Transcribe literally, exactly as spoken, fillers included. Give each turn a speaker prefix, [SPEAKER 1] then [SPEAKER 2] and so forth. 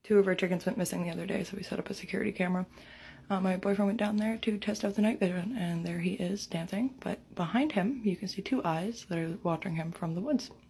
[SPEAKER 1] Two of our chickens went missing the other day, so we set up a security camera. Uh, my boyfriend went down there to test out the night vision, and there he is dancing, but behind him you can see two eyes that are watching him from the woods.